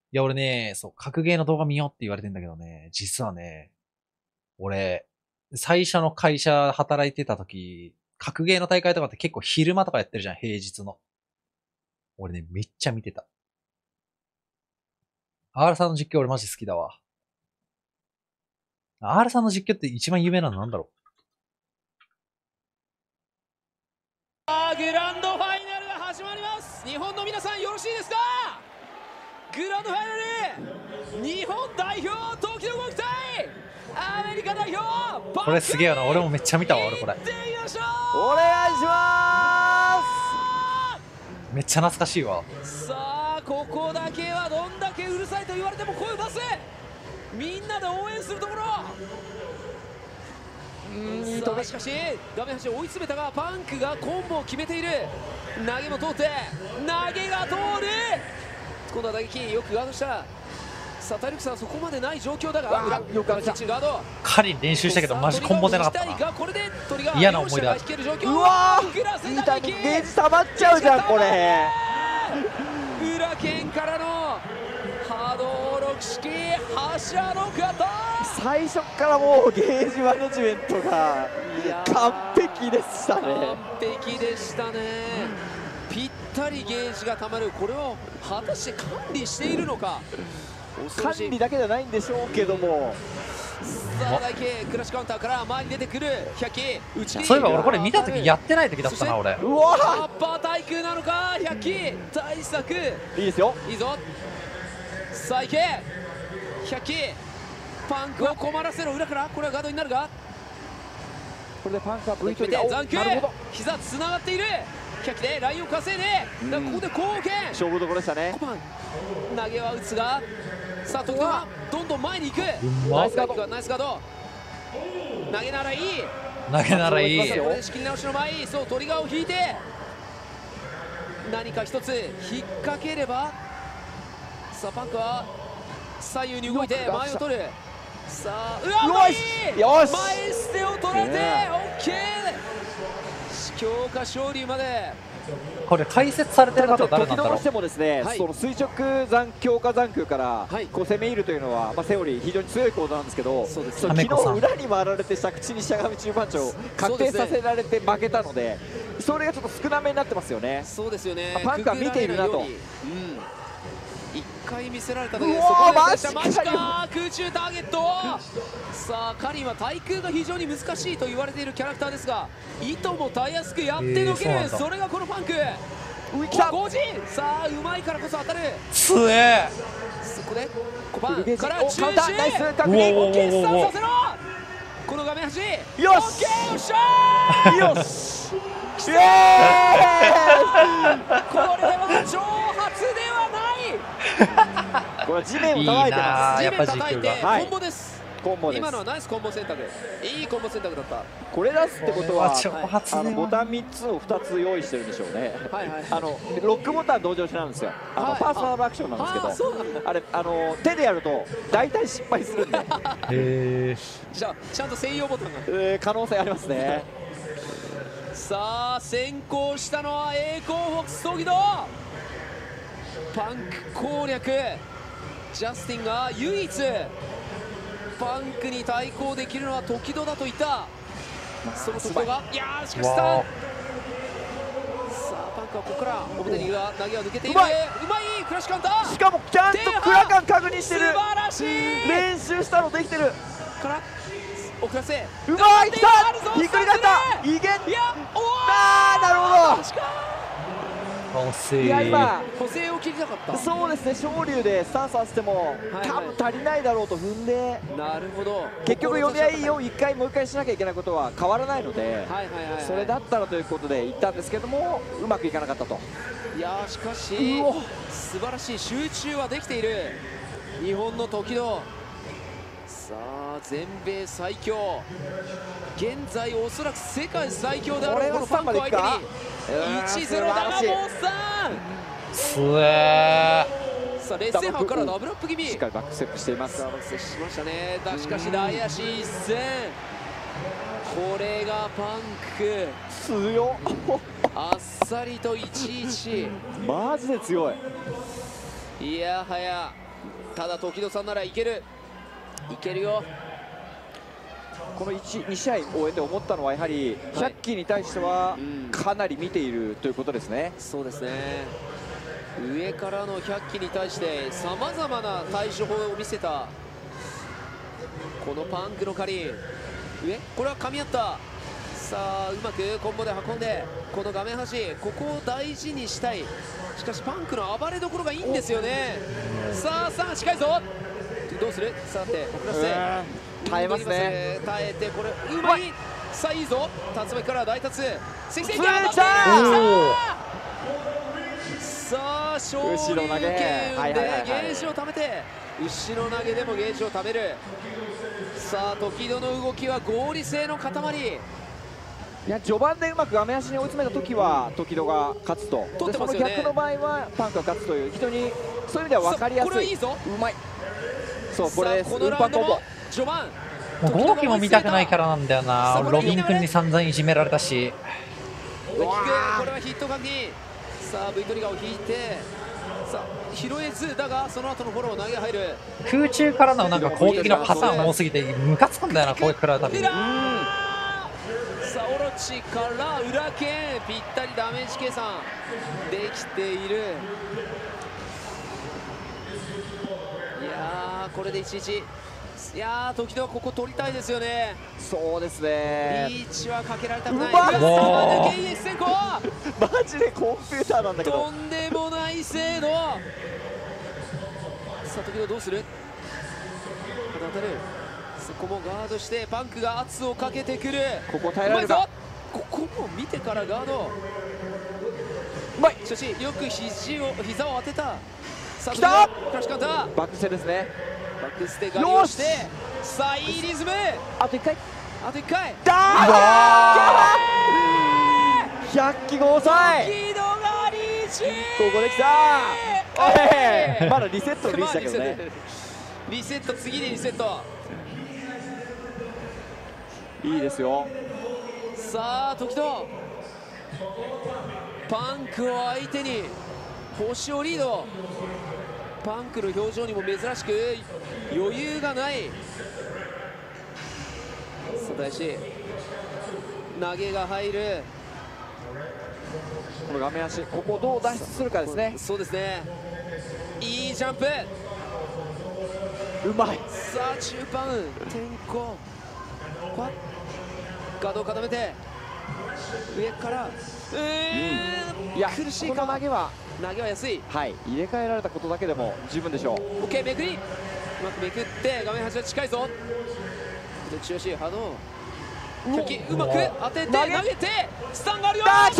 いや、俺ね、そう、格ゲーの動画見ようって言われてんだけどね、実はね、俺、最初の会社働いてた時、格ゲーの大会とかって結構昼間とかやってるじゃん、平日の。俺ね、めっちゃ見てた。R さんの実況俺マジ好きだわ。R さんの実況って一番有名なのなんだろグランドファイナルが始まります。日本の皆さんよろしいですか？グランドファイナル日本代表時の動き隊アメリカ代表これすげえよな。俺もめっちゃ見たわ、俺これ。 お願いしまめっちゃ懐かしいわ。 さあここだけはどんだけうるさいと言われても声を出せ。みんなで応援するところ。さあしかし画面端を追い詰めたがパンクがコンボを決めている。投げも通って投げが通る。今度は打撃よくガードした。さあ体力差はそこまでない状況だが裏よくキッチンガード。 カリン練習したけどマジコンボ出なかったな。 これでトリガー嫌な思い出ある。 うわーいいタイミング、ゲージ溜まっちゃうじゃんこれ。 裏剣からの波動6式柱の型。 最初からもうゲージマネジメントが完璧でしたね。 完璧でしたね。ぴったりゲージがたまる。これを果たして管理しているのか。 管理だけじゃないんでしょうけども。 さあ台形クラッシュカウンターから前に出てくる100機打ち。 そういえば俺これ見た時やってない時だったな。俺うわアッパー対空なのか。100機対策いいですよ。 いいぞ。さあいけ100機パンクを困らせろ。裏からこれはガードになるが、 これでパンクは V 距見て離残空なるほど膝つながっている。100機でラインを稼いで、だからここで貢献。 勝負どころでしたね。 コパン投げは打つが、さあ得点はどんどん前に行く。 まナイスガードナイスガード。投げならいい。 投げならいい。 これで仕切り直しの前にそうトリガーを引いて何か一つ引っ掛ければ。さあパンクは左右に動いて前を取る。さあうわいいよし前捨てを取られて OK。 強化勝利まで。 これ解説されてる方誰なんだろう。 どうしてもですね、その垂直強化残空からはいこう攻め入るというのは、セオリー非常に強いことなんですけど、 そうです昨日裏に回られて着地にしゃがみ中盤長を確定させられて負けたので、それがちょっと少なめになってますよね。 そうですよね。 パンクは見ているなと。 一回見せられただけでうわーそこでマジか空中ターゲット。さあカリンは対空が非常に難しいと言われているキャラクターですが、いともたやすくやってのける。それがこのパンク。 上来た 5時。さあうまいからこそ当たる。 強え。 そこでコパンから中カウンターナイス確認。 おー決算させろ。この画面端よしオッケーよっしゃー。 よしイエーイこれは挑発ではない。 これは地面を叩いてます。 やっぱ地面叩いてはいコンボです。 コンボです。 今のはナイスコンボ選択。いいコンボ選択だった。 これ出すってことは挑発ではボタン3つを2つ用意してるんでしょうね。 はいはい。 ロックボタン同時押しなんですよ。 はいパーソナルアクションなんですけど、 そうなんだ。 あれ手でやると大体失敗するんでへえ。 じゃあちゃんと専用ボタンが。 可能性ありますね。 さあ先行したのは栄光フォックストギド。パンク攻略。ジャスティンが唯一パンクに対抗できるのは時戸だと言った。その時戸がいやーしかしさあパンクはここから表に投げは抜けている。うまいクラッシュカウンター。 しかもちゃんとクラ感確認してる。 素晴らしい。 練習したのできてる。 から遅らせうまい来たひっくり返ったいけん。 いやおあーなるほ確かど。いや今補正を切りたかった。 そうですね、昇竜でスタンス合わせてもはい多分足りないだろうと踏んで、 なるほど。 結局読み合いを1回もう1回しなきゃいけないことは変わらないので、 はいはいはい。 それだったらということで行ったんですけどもうまくいかなかったと。 いやーしかしうお素晴らしい集中はできている日本の時戸。さあ全米最強、現在おそらく世界最強であるこのパンクを相手に 1-0 だがモンさん。 強え。 さあ劣勢班からダブルアップ気味。 しっかりバックステップしていますさあバックステップしましたね。しかし大足一戦。これがパンク。 強っあっさりと1-1。 マジで強い。 いやはやただ時戸さんならいけるよ。 この2試合終えて思ったのはやはり100期に対してはかなり見ているということですね。 そうですね、上からの100期に対してさまざまな対処法を見せたこのパンクのカリン。これは噛み合った。さあうまくコンボで運んで、この画面端ここを大事にしたい。しかしパンクの暴れどころがいいんですよね。さあ近いぞ。どうする。さて遅らせて耐えますね。 耐えて、これうまい。さあいいぞ。竜巻から大達関さあ昇竜拳でゲージを貯めて、後ろ投げでもゲージを貯める。さあ時戸の動きは合理性の塊。 いや序盤でうまく画面足に追い詰めた時は時戸が勝つと、 取ってますよね。 その逆の場合はパンクが勝つという、非常にそういう意味では分かりやすい。 これはいいぞ。 うまい。そうこれです。 このラウンドも序盤豪輝も見たくないからなんだよな。ロビン君に散々いじめられたし。 これはヒット確認。さあ V トリガーを引いて、さあ拾えずだがその後のフォロー投げ入る。 空中からのなんか攻撃のパターン多すぎてムカつくんだよな、攻撃食らうたびに。 さあオロチから裏剣ぴったりダメージ計算できている。いやーこれで11。いやー時戸はここ取りたいですよね。 そうですね。 リーチはかけられたくない。 抜け ES 先行。 マジでコンピューターなんだけど。 とんでもない精度。さあ時戸どうする。当たる。そこもガードしてパンクが圧をかけてくる。 ここ耐えられるか。 ここも見てからガード。 うまい。 しかしよく膝を当てた。さあ来た。 クラッシュカウンター。 バックステですね。 バックステガリをして、さあいいリズム。 あと1回。 あと1回。 100機合歳。 時戸がリーチ。 ここできた。まだリセットのリーチだけどね。 リセット、次でリセット。 いいですよ。 さあ時戸パンクを相手に星をリード。パンクの表情にも珍しく余裕がない。さあ大志投げが入る。 この画面足ここをどう脱出するかですね。 そうですね、いいジャンプ。 うまい。 さあ中盤転向ガードを固めて上からいや苦しいこのか。 投げは安い。 入れ替えられたことだけでも十分でしょう。 オッケーめくりうまくめくって画面端は近いぞ。で中心波動うまく当てて投げてスタンがあるよ。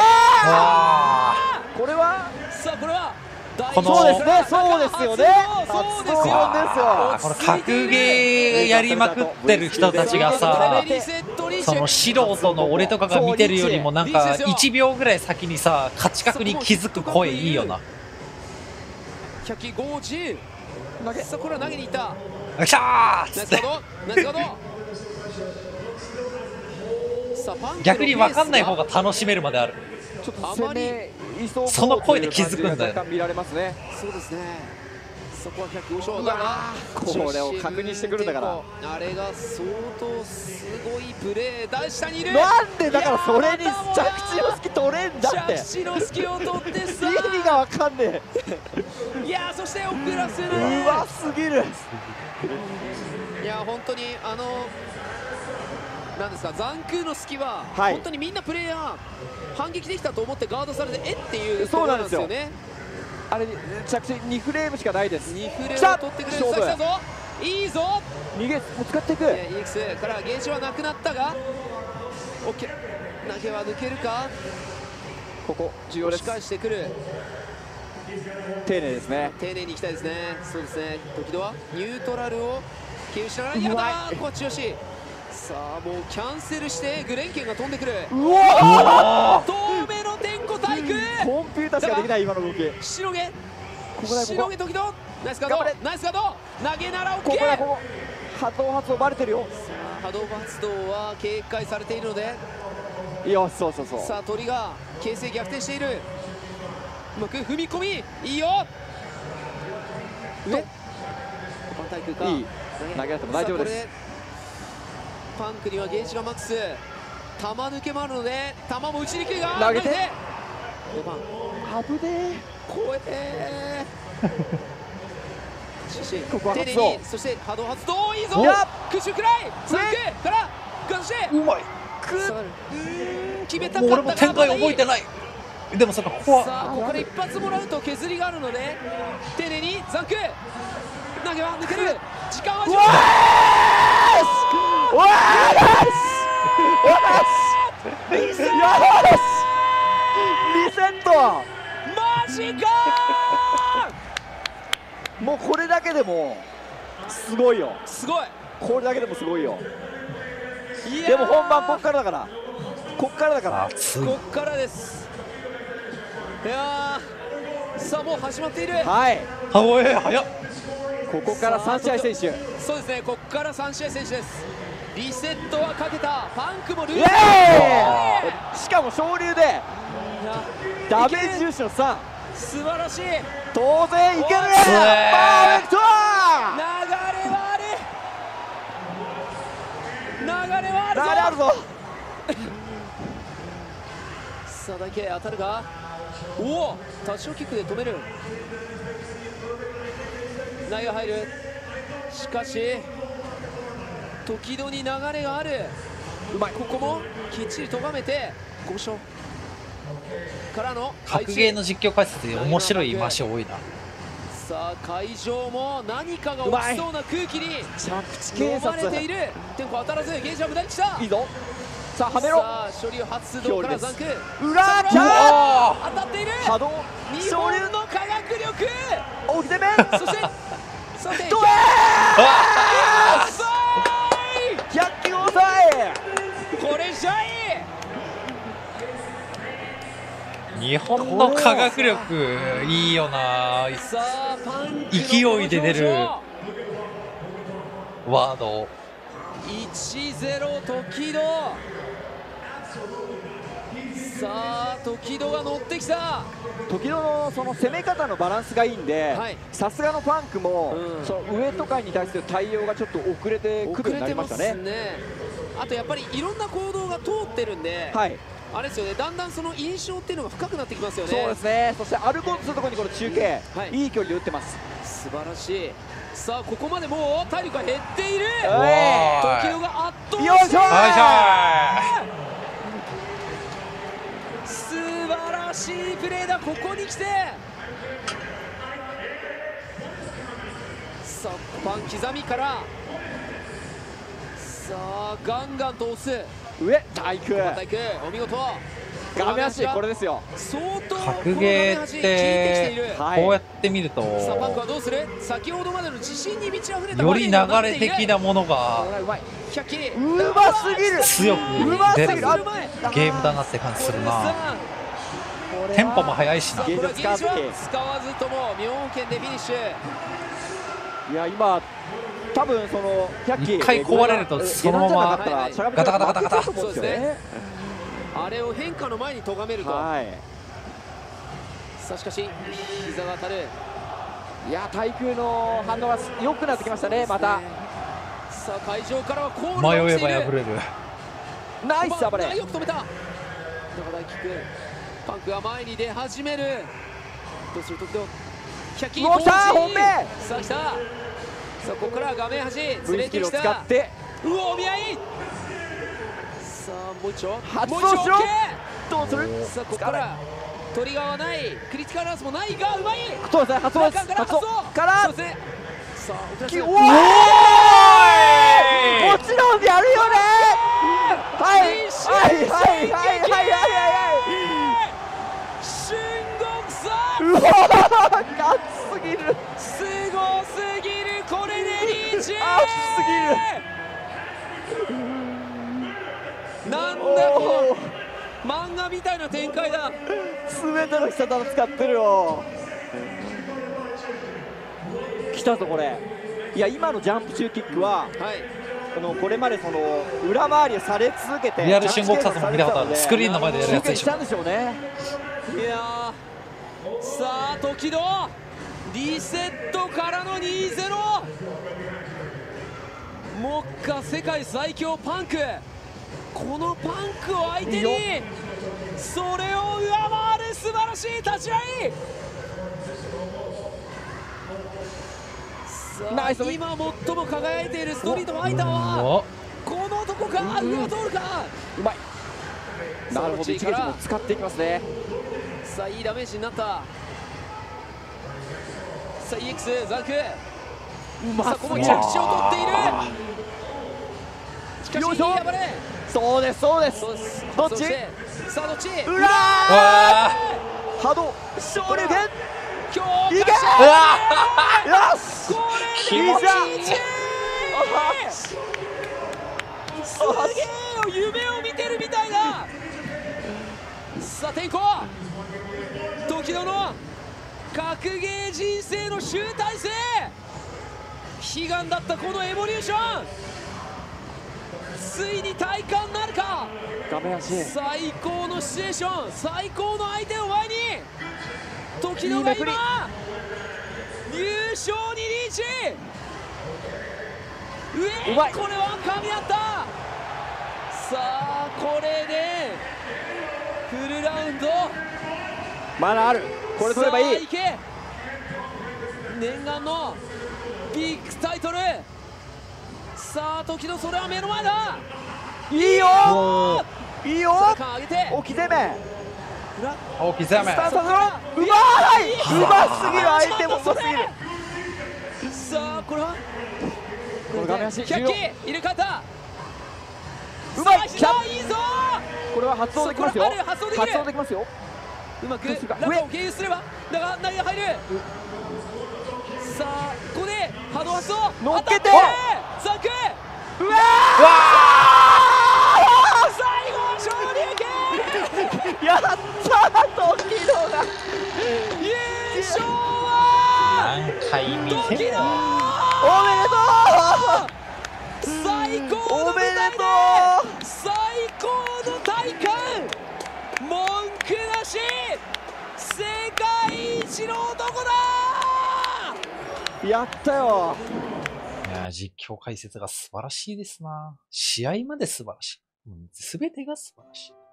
これはさあこれはそうですね。そうですよね。 そうですよ。 この格ゲーやりまくってる人たちがさ、その素人の俺とかが見てるよりもなんか1秒ぐらい先にさ勝ち確に気づく声いいよな。 100機50。さあこれは投げにいった。 よっしゃーっナイつってスガードナイスガード。さあパンクの逆に分かんない方が楽しめるまである。 ちょっと攻め急その声で気づくんだよ。 見られますね。 そうですね。そこは105勝だな。 これを確認してくるんだから。 あれが相当すごいプレー。下にいる。 なんでだからそれに着地の隙取れんだって。 着地の隙を取ってさ。 意味がわかんねえ。いやそして遅らせる。 うますぎる。 いや本当になんですか、残空の隙は、本当にみんなプレイヤー反撃できたと思ってガードされてっていうところなんですよね。 あれ着地2フレームしかないです。 2フレームを取ってくれる。さあ来たぞ。いいぞ。 逃げもう使っていく。 EX からゲージはなくなったが OK。 投げは抜けるか。 ここ重要です。 押し返してくる。 丁寧ですね。 丁寧にいきたいですね。そうですね。時戸はニュートラルを経由しながら、やだー、こっちよし。さあもうキャンセルしてグレンケンが飛んでくる。 うわ遠目の天候体育。 コンピューターしかできない今の動き。 しのげここだ。 しのげ時戸。ナイスガードナイスガード。投げなら OK。 ここだ。ここ波動発動バレてるよ。 さあ波動発動は警戒されているので、 よしそうそうそう。 さあ鳥が形勢逆転している。うまく踏み込みいいよ。上対空か。 いい投げ合っても大丈夫です。 さあこれパンクにはゲージがマックス、球抜けもあるので球も打ちにくいが投げて 5番危ね超えてしかしここは丁寧発動に、そして波動発動いいぞいやクッシュくらい3区からガンしてうまい。 下がる決めたもうかったが俺も展開覚えてまだいい。 ない。でもそっか、ここは。 さあここで一発もらうと削りがあるので丁寧にザンク投げは抜ける時間は10分わーリセットマジかーもうこれだけでもすごいよ。 すごい。 これだけでもすごいよ。 いやーでも本番こっからだから、こっからだから。 熱い。 こっからです。いやーさあもう始まっている。 はい、 あ、おい、早っ。 ここから3試合選手。 そうですね、ここから3試合選手です。リセットはかけた。パンクもルーイルエーイ、しかも昇竜でいやダメージ重視の3、 素晴らしい。 当然いける。 おいパーフェクト流れはある。流れはあるぞ。 流れあるぞ。 さあだけ当たるが、おおタッチオキックで止める。内が入る。しかし時々に流れがある。 うまい。 ここもきっちりとがめて交渉からの格ゲーの実況解説で面白い言い回し多いな。 さあ会場も何かが起きそうな空気に着地警飲まれ察ている。テンポ当たらずゲージは無駄に来た。 いいぞ。さあはめろ。 さあ処理を発動からザンク裏さあキャー当たっている。 波動日昇竜本の科学力大き攻めそしてさてドエ遅ー100球抑え。 いこれじゃいい。 日本の科学力いいよな。 さあパンクの勢いで出るワード。 1-0 時戸。さあ時戸が乗ってきた。 時のその攻め方のバランスがいいんではい、 さすがのパンクも、 うんその上とかに対する対応がちょっと遅れてくるようになりましたね。 あとやっぱりいろんな行動が通ってるんで、 はい、 あれですよね、だんだんその印象っていうのが深くなってきますよね。 そうですね。そして歩こうとするところにこの中継、 はいいい距離で打ってます。 素晴らしい。さあここまでもう体力が減っている。 はい時戸が圧倒よいしょしている。 よいし素晴らしいプレーだ。ここに来てさあパン刻みからさあガンガンと押す。 上体育体育お見事。 画面足これですよ。 相当格ゲーってこの画面端効いてきている。 はいこうやって見るとさあパンクはどうする。先ほどまでの自信に満ち溢れたより流れ的なものこがれはうまい。 100キリうますぎる。 強くうますぎる。 出るあゲームだなって感じするな。 さテンポも速いしな。 あこれはゲージはゲージ使わずとも妙見でフィニッシュ。 いや今多分その100キ一回壊れるとそのままガタガタガタガタそうですね。 あれを変化の前に咎めると。 はい。 さあしかし膝が当たる。 いや対空の反応が良くなってきましたね。またさあ会場からはコールが迷え起きている。 ば破れる。 ナイス暴れ。 よく止めた。中大キック。パンクが前に出始める。どうする時々100キリよっしゃー本命。 さあ来た。さあここから画面端連 V れスキルをてきた。 使ってうお見合い。さあもう一丁発動もう一丁しろ OK。 どうする。 さあここからトリガーはない。クリティカルランスもないがうまい。 そうですね。発動です。 中から発動からそうですね。さあ遅らせる。 おーい。もちろんやるよね。はいはいはいはいはい春国さはい。うわーガチすぎる。 すごすぎる。これでリーチ。 熱すぎる。 なんだこおーの漫画みたいな展開だ。 全ての必殺技使ってるよ。来たぞこれ。いや今のジャンプ中キックははい。 これまでその裏回りをされ続けてリアル春国殺も見たことある。スクリーンの前でやるやつでしょ集結したん。でしょうね。 いやーさあ時戸リセットからの 2-0。 目下世界最強パンク、このパンクを相手にそれを上回る素晴らしい立ち合い。さあ今最も輝いているストリートファイターはこの男か、上を通るか。 うまい。なるほど、一撃も使っていきますね。 さあいいダメージになった。さあ EX ザンク、さあここも着地を取っている。しかしいい暴れ。 そうですそうです。どっち？ さあどっち？ うわー、波動昇竜拳、 今日いけー、よし、 これでいいじゃん。 すげえよ、夢を見てるみたいだ。さあ天候、時野の格ゲー人生の集大成、悲願だったこのエボリューション、ついに体感なるか。 画面足、 最高のシチュエーション、最高の相手を前に時野が今優勝にリーチ。 うまい。 これは噛み合った。さあこれでフルラウンドまだある。これ取ればいい。 さあいけ、念願のビッグタイトル。さあ時のそれは目の前だ。 いいよいいよ、 さあ缶上げて置き攻め、 大きい攻め。 スタンスを取ろう。うまい、うますぎる、相手もうますぎる。 さあこれはこの画面足 100機入れ替えた。 うまい、キャップ、 いいぞ。 これは発動できますよ。 そこある、発動できる。 発動できますよ。 うまくどうするか、 中を経由すればだが内野入る。さあここで波動発動乗っけて、 ザンク、 うわ最後は昇竜拳。 ー、やったー、時野が優勝は何回見時ても。 野。 おめでと最高の舞おめで台とで最高の体感、文句なし、世界一の男だ。 う、やったよ。 いや、実況解説が素晴らしいですな。試合まで素晴らしい。すべてが素晴らしい。